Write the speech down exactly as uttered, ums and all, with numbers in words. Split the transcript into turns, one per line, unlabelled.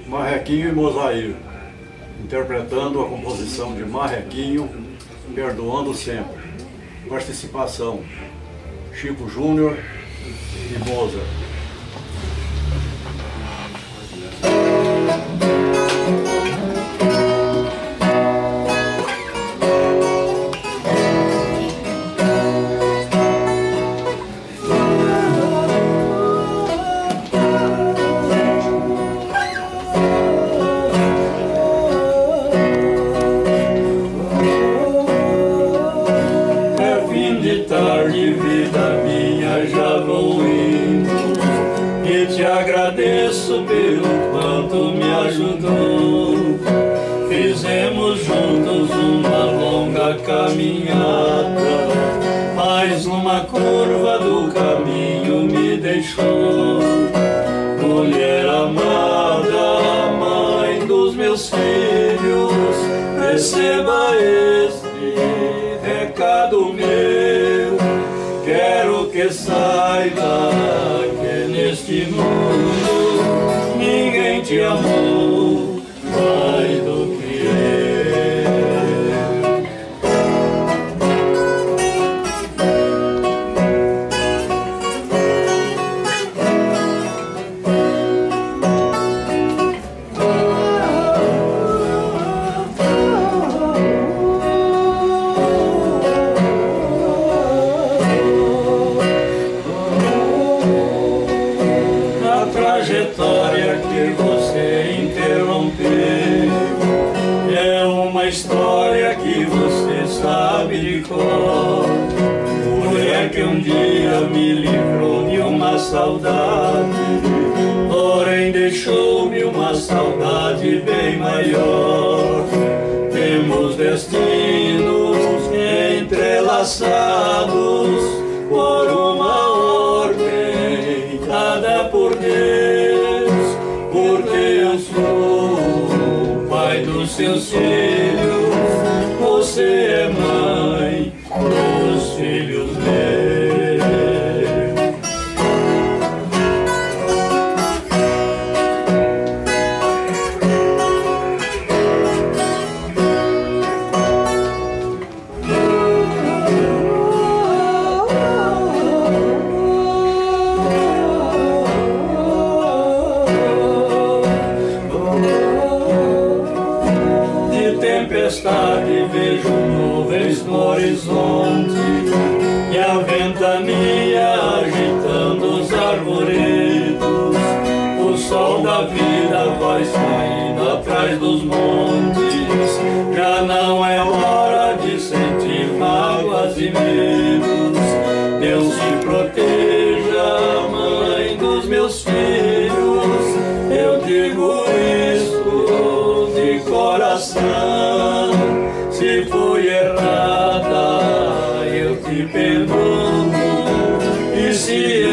Marrequinho e Mosair, interpretando a composição de Marrequinho, Perdoando Sempre. Participação: Chico Júnior e Mozart.
Tarde, vida minha, já vou indo, e te agradeço pelo quanto me ajudou. Fizemos juntos uma longa caminhada, mas numa curva do caminho me deixou. Mulher amada, mãe dos meus filhos, receba este recado meu. Quero que saiba que neste mundo ninguém te amou mais do que trajetória que você interrompeu é uma história que você sabe de cor. Mulher que um dia me livrou de uma saudade, porém deixou-me uma saudade bem maior. Temos destinos entrelaçados por uma ordem dada por Deus, porque eu sou o pai dos seus filhos, você é mãe dos filhos meus. Tempestade, vejo nuvens no horizonte e a ventania agitando os arvoredos. O sol da vida vai saindo atrás dos montes, já não é hora de sentir mágoas e medos. Deus te proteja, mãe dos meus filhos, eu digo isso de coração. Se foi errada, eu te perdoo, e se